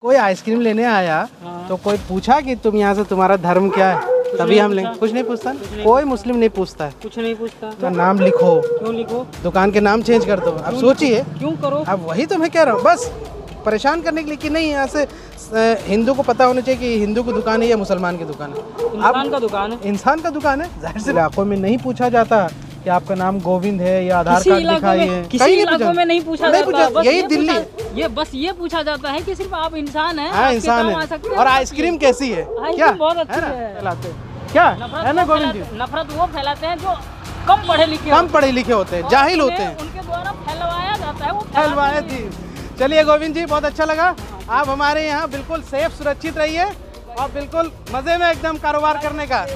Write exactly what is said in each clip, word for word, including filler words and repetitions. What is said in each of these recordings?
कोई आइसक्रीम लेने आया हाँ। तो कोई पूछा कि तुम यहाँ से तुम्हारा धर्म क्या है, तभी हम लेंगे। कुछ नहीं पूछता, कोई मुस्लिम नहीं पूछता है, कुछ नहीं पूछता। तो नाम लिखो, क्यों लिखो? दुकान के नाम चेंज कर दो। अब सोचिए, क्यों करो? अब वही तो मैं कह रहा हूँ, बस परेशान करने के लिए कि नहीं, यहाँ से हिंदू को पता होना चाहिए कि हिंदू की दुकान है या मुसलमान की दुकान है। इंसान का दुकान है, इंसान का दुकान है। जाहिर से इलाकों में नहीं पूछा जाता कि आपका नाम गोविंद है या आधार कार्ड दिखाइए। किसी इलाकों में नहीं पूछा जाता, यही दिल्ली, ये बस ये पूछा जाता है कि सिर्फ आप इंसान हैं। हाँ इंसान है। और आइसक्रीम कैसी है, क्या बहुत अच्छी है, फैलाते क्या है ना गोविंद जी? नफरत वो फैलाते हैं जो कम पढ़े लिखे कम पढ़े लिखे होते हैं, जाहिल होते हैं, उनके द्वारा फैलवाया जाता है, वो फैलवाया थी। चलिए गोविंद जी, बहुत अच्छा लगा। आप हमारे यहाँ बिल्कुल सेफ सुरक्षित रहिए और बिल्कुल मजे में एकदम कारोबार करने का।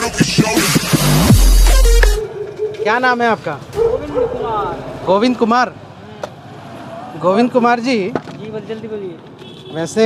क्या नाम है आपका? गोविंद कुमार। गोविंद कुमार, गोविंद कुमार जी। जी बस जल्दी बोलिए। वैसे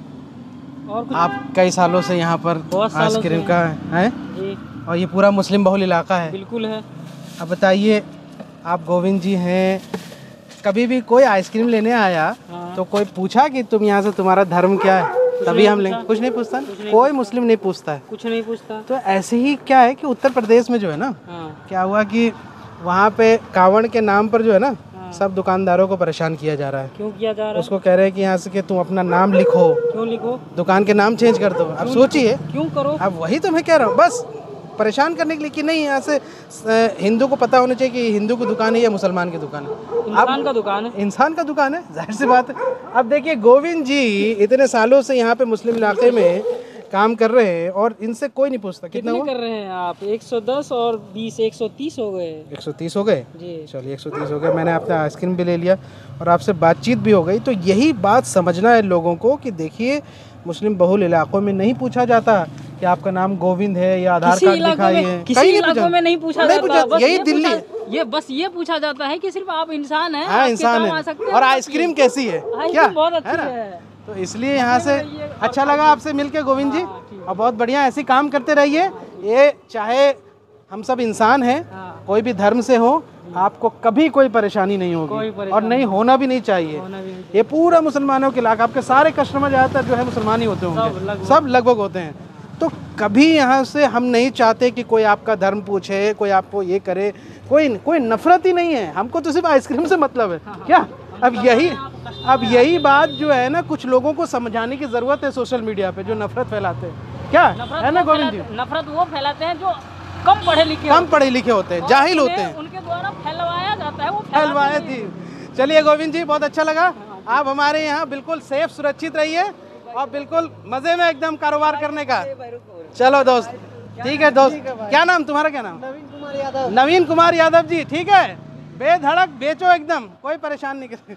और कुछ? आप कई सालों से यहाँ पर आइसक्रीम का है जी। और ये पूरा मुस्लिम बहुल इलाका है। बिल्कुल है। अब बताइए, आप गोविंद जी हैं, कभी भी कोई आइसक्रीम लेने आया हाँ। तो कोई पूछा कि तुम यहाँ से तुम्हारा धर्म क्या है, तभी हम लेंगे। कुछ नहीं पूछता, कोई मुस्लिम नहीं पूछता है, कुछ नहीं पूछता। तो ऐसे ही क्या है कि उत्तर प्रदेश में जो है ना हाँ। क्या हुआ कि वहाँ पे कावड़ के नाम पर जो है ना हाँ। सब दुकानदारों को परेशान किया जा रहा है। क्यों किया जा रहा है? उसको कह रहे हैं कि यहाँ से कि तुम अपना नाम लिखो। क्यों लिखो? दुकान के नाम चेंज कर दो। अब सोचिए, क्यों करो? अब वही तो मैं कह रहा हूँ, बस परेशान करने के लिए कि नहीं, यहाँ से हिंदू को पता होना चाहिए कि हिंदू की दुकान है या मुसलमान की दुकान है। इंसान का दुकान है, इंसान का दुकान है, जाहिर सी बात है। अब देखिए गोविंद जी इतने सालों से यहाँ पे मुस्लिम इलाके में काम कर रहे हैं और इनसे कोई नहीं पूछता। कितना कर रहे हैं आप? एक सौ दस और बीस, एक सौ तीस हो गए। एक सौ तीस हो गए जी। चलिए एक सौ तीस हो गए। मैंने अपना आइसक्रीम भी ले लिया और आपसे बातचीत भी हो गई। तो यही बात समझना है लोगों को कि देखिए, मुस्लिम बहुल इलाकों में नहीं पूछा जाता कि आपका नाम गोविंद है या आधार कार्ड दिखाइए। किसी इलाकों में नहीं पूछा जाता, यही दिल्ली, ये बस ये पूछा जाता है कि सिर्फ आप इंसान हैं। हाँ इंसान है। और आइसक्रीम कैसी है, क्या बहुत अच्छी है। तो इसलिए यहाँ से अच्छा लगा आपसे मिलके गोविंद जी, और बहुत बढ़िया ऐसे काम करते रहिए। ये चाहे हम सब इंसान हैं, कोई भी धर्म से हो, आपको कभी कोई परेशानी नहीं होगी और नहीं होना भी नहीं चाहिए। ये पूरा मुसलमानों के इलाका, आपके सारे कस्टमर ज़्यादातर जो है मुसलमान ही होते होंगे, सब लगभग होते हैं। तो कभी यहाँ से हम नहीं चाहते कि कोई आपका धर्म पूछे, कोई आपको ये करे, कोई कोई नफरत ही नहीं है। हमको तो सिर्फ आइसक्रीम से मतलब है, क्या? अब यही अब यही बात जो है ना, कुछ लोगों को समझाने की ज़रूरत है सोशल मीडिया पे, जो नफरत फैलाते हैं, क्या है ना गोविंद जी? नफरत वो फैलाते हैं जो कम पढ़े लिखे कम पढ़े लिखे होते हैं, जाहिल होते हैं, उनके द्वारा फैलवाया जाता है, वो फैलवाया थी। चलिए गोविंद जी, बहुत अच्छा लगा। आप हमारे यहाँ बिल्कुल सेफ सुरक्षित रहिए और बिल्कुल मजे में एकदम कारोबार करने का। चलो दोस्त, ठीक है दोस्त। क्या नाम तुम्हारा, क्या नाम? नवीन कुमार यादव। नवीन कुमार यादव जी, ठीक है, बेधड़क बेचो एकदम, कोई परेशान नहीं करे।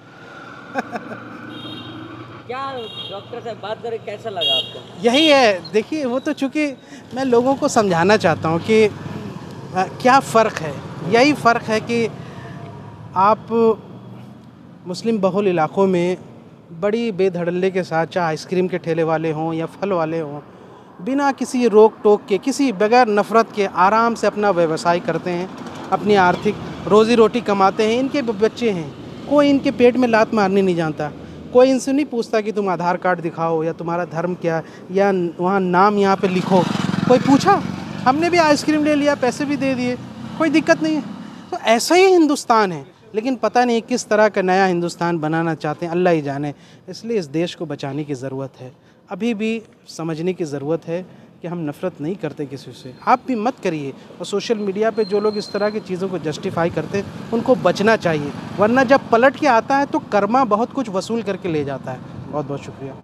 क्या डॉक्टर से बात करें, कैसा लगा आपको? यही है, देखिए वो तो चूँकि मैं लोगों को समझाना चाहता हूँ कि आ, क्या फ़र्क है। यही फ़र्क है कि आप मुस्लिम बहुल इलाक़ों में बड़ी बेधड़ल्ले के साथ, चाहे आइसक्रीम के ठेले वाले हों या फल वाले हों, बिना किसी रोक टोक के, किसी बगैर नफ़रत के आराम से अपना व्यवसाय करते हैं, अपनी आर्थिक रोज़ी रोटी कमाते हैं। इनके बच्चे हैं, कोई इनके पेट में लात मारनी नहीं जानता, कोई इनसे नहीं पूछता कि तुम आधार कार्ड दिखाओ या तुम्हारा धर्म क्या या वहाँ नाम यहाँ पे लिखो। कोई पूछा, हमने भी आइसक्रीम ले लिया, पैसे भी दे दिए, कोई दिक्कत नहीं है। तो ऐसा ही हिंदुस्तान है, लेकिन पता नहीं किस तरह का नया हिंदुस्तान बनाना चाहते हैं, अल्लाह ही जाने। इसलिए इस देश को बचाने की ज़रूरत है, अभी भी समझने की ज़रूरत है कि हम नफ़रत नहीं करते किसी से। आप भी मत करिए। और सोशल मीडिया पे जो लोग इस तरह की चीज़ों को जस्टिफाई करते हैं, उनको बचना चाहिए, वरना जब पलट के आता है तो कर्मा बहुत कुछ वसूल करके ले जाता है। बहुत बहुत शुक्रिया।